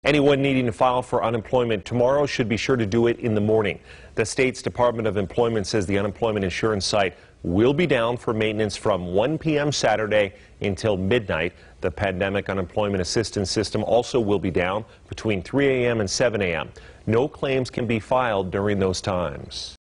Anyone needing to file for unemployment tomorrow should be sure to do it in the morning. The state's Department of Employment says the unemployment insurance site will be down for maintenance from 1 p.m. Saturday until midnight. The Pandemic Unemployment Assistance System also will be down between 3 a.m. and 7 a.m. No claims can be filed during those times.